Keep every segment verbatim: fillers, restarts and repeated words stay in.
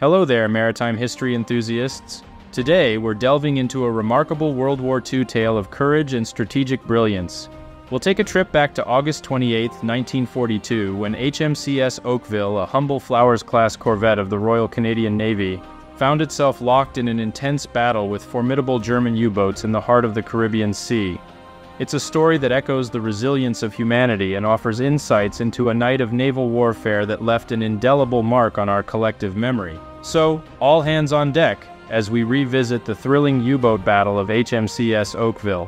Hello there, maritime history enthusiasts. Today, we're delving into a remarkable World War Two tale of courage and strategic brilliance. We'll take a trip back to August twenty-eighth, nineteen forty-two, when H M C S Oakville, a humble Flowers-class corvette of the Royal Canadian Navy, found itself locked in an intense battle with formidable German U-boats in the heart of the Caribbean Sea. It's a story that echoes the resilience of humanity and offers insights into a night of naval warfare that left an indelible mark on our collective memory. So, all hands on deck as we revisit the thrilling U-boat battle of H M C S Oakville.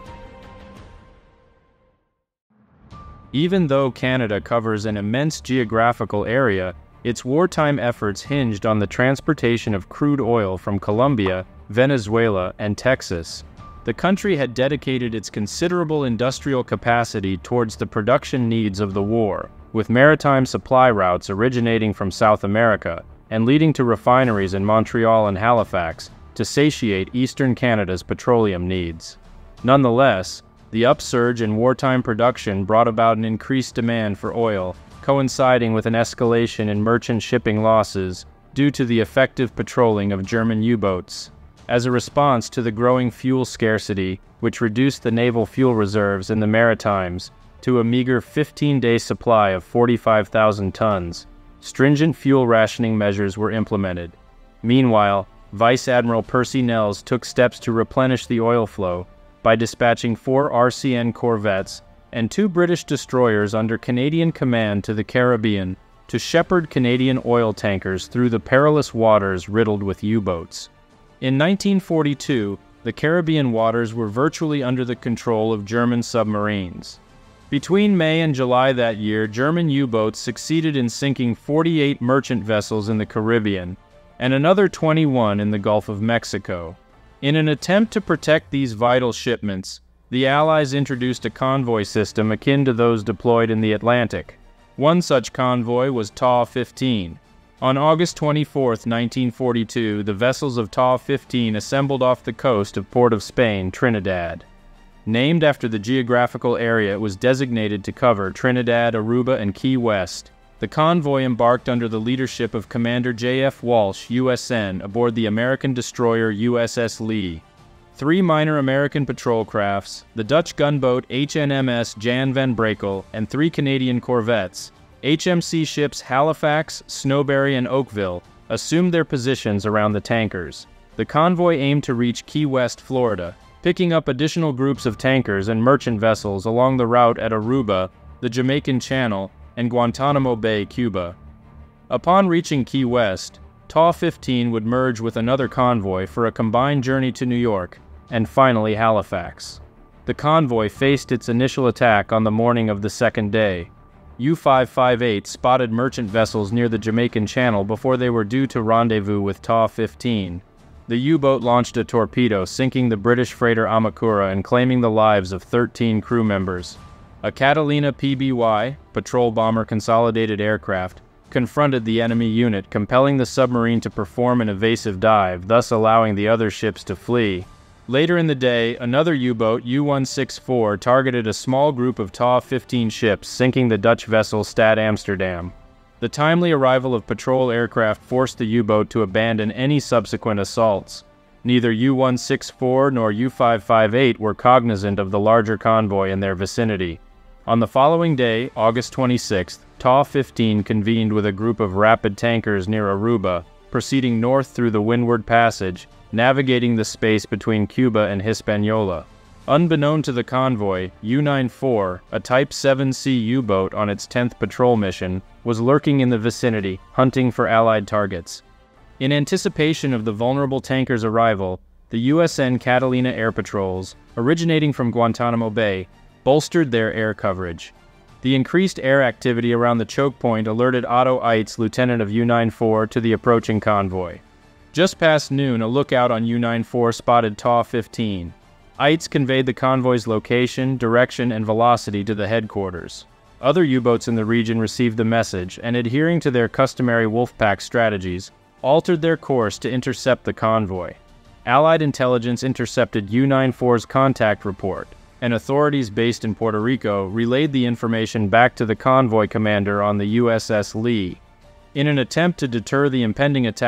Even though Canada covers an immense geographical area, its wartime efforts hinged on the transportation of crude oil from Colombia, Venezuela, and Texas. The country had dedicated its considerable industrial capacity towards the production needs of the war, with maritime supply routes originating from South America and leading to refineries in Montreal and Halifax to satiate Eastern Canada's petroleum needs. Nonetheless, the upsurge in wartime production brought about an increased demand for oil, coinciding with an escalation in merchant shipping losses due to the effective patrolling of German U-boats. As a response to the growing fuel scarcity, which reduced the naval fuel reserves in the Maritimes to a meager fifteen-day supply of forty-five thousand tons, stringent fuel rationing measures were implemented. Meanwhile, Vice Admiral Percy Nels took steps to replenish the oil flow by dispatching four R C N corvettes and two British destroyers under Canadian command to the Caribbean to shepherd Canadian oil tankers through the perilous waters riddled with U-boats. In nineteen forty-two, the Caribbean waters were virtually under the control of German submarines. Between May and July that year, German U-boats succeeded in sinking forty-eight merchant vessels in the Caribbean and another twenty-one in the Gulf of Mexico. In an attempt to protect these vital shipments, the Allies introduced a convoy system akin to those deployed in the Atlantic. One such convoy was T A fifteen. On August twenty-fourth, nineteen forty-two, the vessels of T A fifteen assembled off the coast of Port of Spain, Trinidad. Named after the geographical area it was designated to cover, Trinidad, Aruba, and Key West, the convoy embarked under the leadership of Commander J F Walsh, U S N, aboard the American destroyer U S S Lee. Three minor American patrol crafts, the Dutch gunboat H M C S Jan van Brakel, and three Canadian corvettes, H M C ships Halifax, Snowberry, and Oakville, assumed their positions around the tankers. The convoy aimed to reach Key West, Florida, picking up additional groups of tankers and merchant vessels along the route at Aruba, the Jamaican Channel, and Guantanamo Bay, Cuba. Upon reaching Key West, T A fifteen would merge with another convoy for a combined journey to New York, and finally Halifax. The convoy faced its initial attack on the morning of the second day. U five fifty-eight spotted merchant vessels near the Jamaican Channel before they were due to rendezvous with T A fifteen. The U-boat launched a torpedo, sinking the British freighter Amakura and claiming the lives of thirteen crew members. A Catalina P B Y, Patrol Bomber Consolidated Aircraft, confronted the enemy unit, compelling the submarine to perform an evasive dive, thus allowing the other ships to flee. Later in the day, another U-boat, U one sixty-four, targeted a small group of T A fifteen ships, sinking the Dutch vessel Stad Amsterdam. The timely arrival of patrol aircraft forced the U-boat to abandon any subsequent assaults. Neither U one sixty-four nor U five fifty-eight were cognizant of the larger convoy in their vicinity. On the following day, August twenty-sixth, T A fifteen convened with a group of rapid tankers near Aruba, proceeding north through the Windward Passage, navigating the space between Cuba and Hispaniola. Unbeknown to the convoy, U ninety-four, a Type seven C U-boat on its tenth patrol mission, was lurking in the vicinity, hunting for Allied targets. In anticipation of the vulnerable tanker's arrival, the U S N Catalina air patrols, originating from Guantanamo Bay, bolstered their air coverage. The increased air activity around the choke point alerted Otto Eitz, lieutenant of U ninety-four, to the approaching convoy. Just past noon, a lookout on U ninety-four spotted T A fifteen. Eitz conveyed the convoy's location, direction, and velocity to the headquarters. Other U-boats in the region received the message and, adhering to their customary Wolfpack strategies, altered their course to intercept the convoy. Allied intelligence intercepted U ninety-four's contact report, and authorities based in Puerto Rico relayed the information back to the convoy commander on the U S S Lee. In an attempt to deter the impending attack,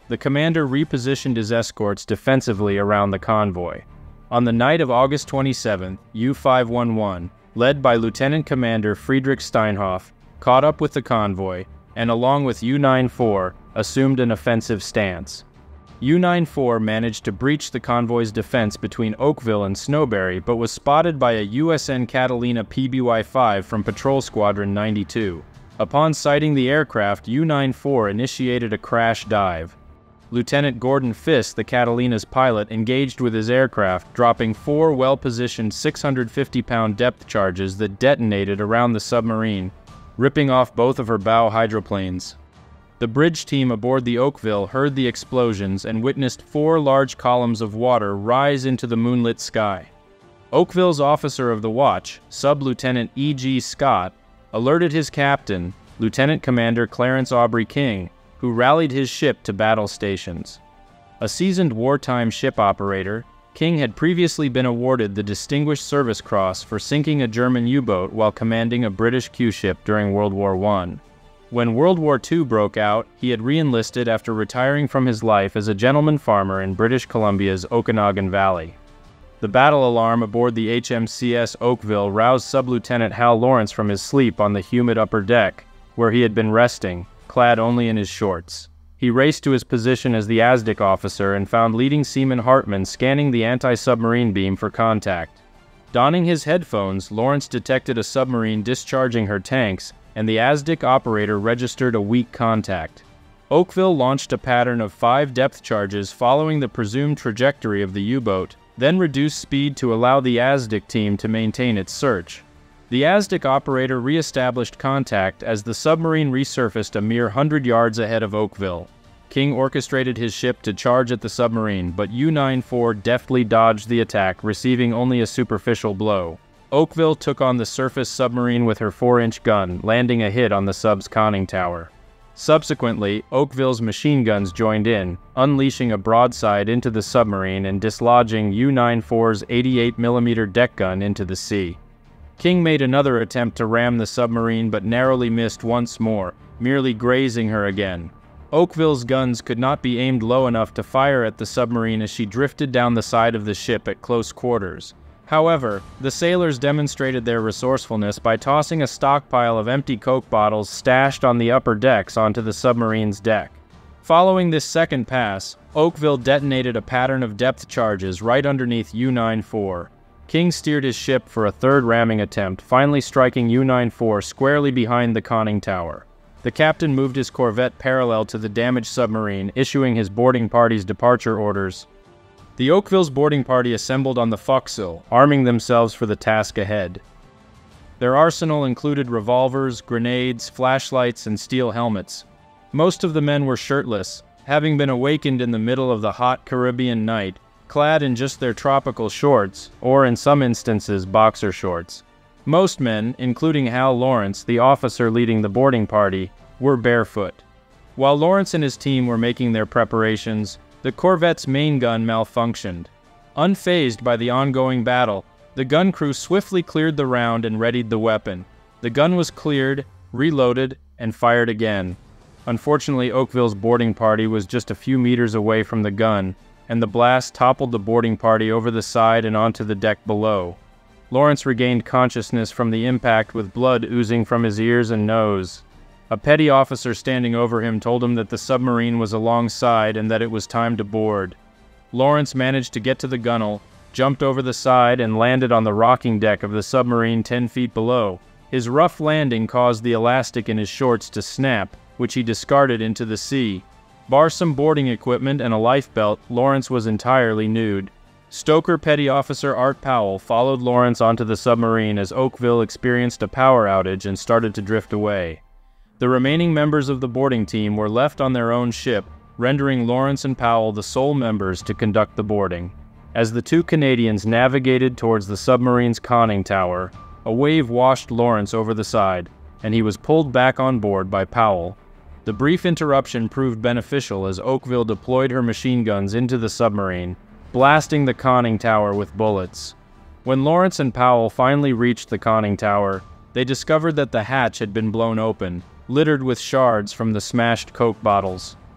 the commander repositioned his escorts defensively around the convoy. On the night of August twenty-seventh, U five eleven, led by Lieutenant Commander Friedrich Steinhoff, caught up with the convoy, and along with U ninety-four, assumed an offensive stance. U ninety-four managed to breach the convoy's defense between Oakville and Snowberry, but was spotted by a U S N Catalina P B Y five from Patrol Squadron ninety-two. Upon sighting the aircraft, U ninety-four initiated a crash dive. Lieutenant Gordon Fisk, the Catalina's pilot, engaged with his aircraft, dropping four well-positioned six hundred fifty pound depth charges that detonated around the submarine, ripping off both of her bow hydroplanes. The bridge team aboard the Oakville heard the explosions and witnessed four large columns of water rise into the moonlit sky. Oakville's officer of the watch, Sub-Lieutenant E G Scott, alerted his captain, Lieutenant Commander Clarence Aubrey King, who rallied his ship to battle stations. A seasoned wartime ship operator, King had previously been awarded the Distinguished Service Cross for sinking a German U-boat while commanding a British Q-ship during World War One. When World War Two broke out, he had re-enlisted after retiring from his life as a gentleman farmer in British Columbia's Okanagan Valley. The battle alarm aboard the H M C S Oakville roused Sub-Lieutenant Hal Lawrence from his sleep on the humid upper deck, where he had been resting, clad only in his shorts. He raced to his position as the A S D I C officer and found leading seaman Hartman scanning the anti-submarine beam for contact. Donning his headphones, Lawrence detected a submarine discharging her tanks, and the A S D I C operator registered a weak contact. Oakville launched a pattern of five depth charges following the presumed trajectory of the U-boat, then reduced speed to allow the A S D I C team to maintain its search. The A S D I C operator re-established contact as the submarine resurfaced a mere hundred yards ahead of Oakville. King orchestrated his ship to charge at the submarine, but U ninety-four deftly dodged the attack, receiving only a superficial blow. Oakville took on the surface submarine with her four inch gun, landing a hit on the sub's conning tower. Subsequently, Oakville's machine guns joined in, unleashing a broadside into the submarine and dislodging U ninety-four's eighty-eight millimeter deck gun into the sea. King made another attempt to ram the submarine but narrowly missed once more, merely grazing her again. Oakville's guns could not be aimed low enough to fire at the submarine as she drifted down the side of the ship at close quarters. However, the sailors demonstrated their resourcefulness by tossing a stockpile of empty Coke bottles stashed on the upper decks onto the submarine's deck. Following this second pass, Oakville detonated a pattern of depth charges right underneath U ninety-four. King steered his ship for a third ramming attempt, finally striking U ninety-four squarely behind the conning tower. The captain moved his corvette parallel to the damaged submarine, issuing his boarding party's departure orders. The Oakville's boarding party assembled on the forecastle, arming themselves for the task ahead. Their arsenal included revolvers, grenades, flashlights, and steel helmets. Most of the men were shirtless, having been awakened in the middle of the hot Caribbean night, clad in just their tropical shorts, or in some instances boxer shorts. Most men, including Hal Lawrence, the officer leading the boarding party, were barefoot. While Lawrence and his team were making their preparations, the corvette's main gun malfunctioned. Unfazed by the ongoing battle, the gun crew swiftly cleared the round and readied the weapon. The gun was cleared, reloaded, and fired again. Unfortunately, Oakville's boarding party was just a few meters away from the gun, and the blast toppled the boarding party over the side and onto the deck below. Lawrence regained consciousness from the impact with blood oozing from his ears and nose. A petty officer standing over him told him that the submarine was alongside and that it was time to board. Lawrence managed to get to the gunwale, jumped over the side, and landed on the rocking deck of the submarine ten feet below. His rough landing caused the elastic in his shorts to snap, which he discarded into the sea. Bar some boarding equipment and a life belt, Lawrence was entirely nude. Stoker Petty Officer Art Powell followed Lawrence onto the submarine as Oakville experienced a power outage and started to drift away. The remaining members of the boarding team were left on their own ship, rendering Lawrence and Powell the sole members to conduct the boarding. As the two Canadians navigated towards the submarine's conning tower, a wave washed Lawrence over the side, and he was pulled back on board by Powell. The brief interruption proved beneficial as Oakville deployed her machine guns into the submarine, blasting the conning tower with bullets. When Lawrence and Powell finally reached the conning tower, they discovered that the hatch had been blown open, littered with shards from the smashed Coke bottles.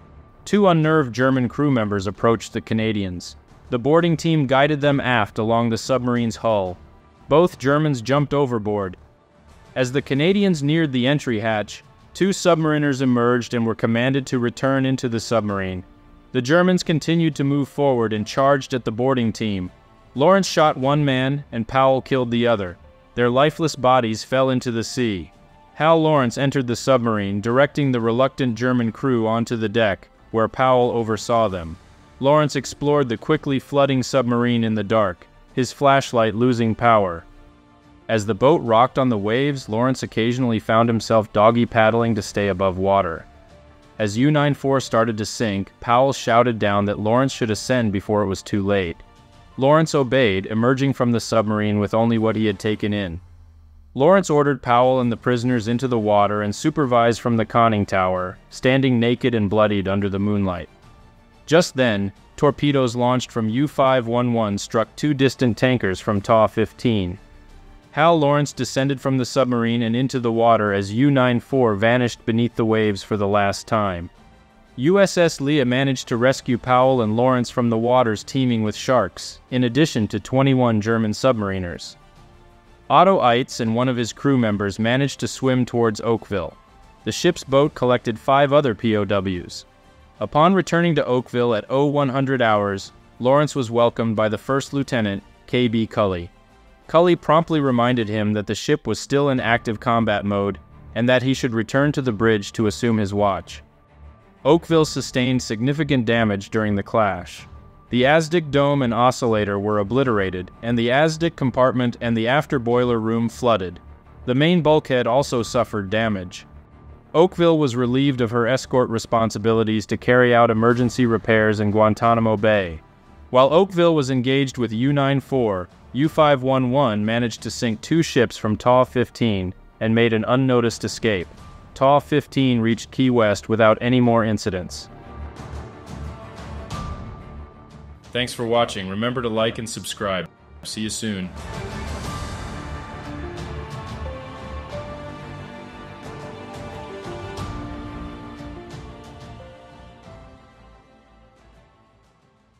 Two unnerved German crew members approached the Canadians. The boarding team guided them aft along the submarine's hull. Both Germans jumped overboard. As the Canadians neared the entry hatch, two submariners emerged and were commanded to return into the submarine. The Germans continued to move forward and charged at the boarding team. Lawrence shot one man and Powell killed the other. Their lifeless bodies fell into the sea. Hal Lawrence entered the submarine, directing the reluctant German crew onto the deck, where Powell oversaw them. Lawrence explored the quickly flooding submarine in the dark, his flashlight losing power. As the boat rocked on the waves, Lawrence occasionally found himself doggy paddling to stay above water. As U ninety-four started to sink, Powell shouted down that Lawrence should ascend before it was too late. Lawrence obeyed, emerging from the submarine with only what he had taken in. Lawrence ordered Powell and the prisoners into the water and supervised from the conning tower, standing naked and bloodied under the moonlight. Just then, torpedoes launched from U five eleven struck two distant tankers from T A fifteen. Hal Lawrence descended from the submarine and into the water as U ninety-four vanished beneath the waves for the last time. U S S Leah managed to rescue Powell and Lawrence from the waters teeming with sharks, in addition to twenty-one German submariners. Otto Eitz and one of his crew members managed to swim towards Oakville. The ship's boat collected five other P O Ws. Upon returning to Oakville at one hundred hours, Lawrence was welcomed by the First Lieutenant, K B Cully. Cully promptly reminded him that the ship was still in active combat mode and that he should return to the bridge to assume his watch. Oakville sustained significant damage during the clash. The Azdic dome and oscillator were obliterated, and the Azdic compartment and the after boiler room flooded. The main bulkhead also suffered damage. Oakville was relieved of her escort responsibilities to carry out emergency repairs in Guantanamo Bay. While Oakville was engaged with U ninety-four, U five eleven managed to sink two ships from T A fifteen and made an unnoticed escape. T A fifteen reached Key West without any more incidents. Thanks for watching. Remember to like and subscribe. See you soon.